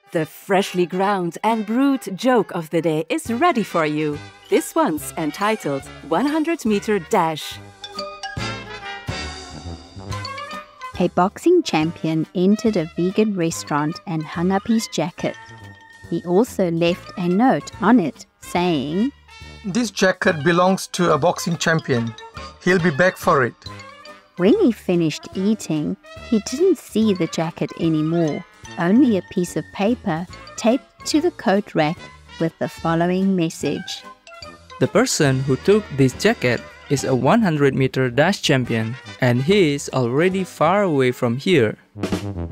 The freshly ground and brewed joke of the day is ready for you. This one's entitled 100-meter dash. A boxing champion entered a vegan restaurant and hung up his jacket. He also left a note on it saying, "This jacket belongs to a boxing champion. He'll be back for it." When he finished eating, he didn't see the jacket anymore, only a piece of paper taped to the coat rack with the following message. The person who took this jacket is a 100-meter dash champion, and he is already far away from here.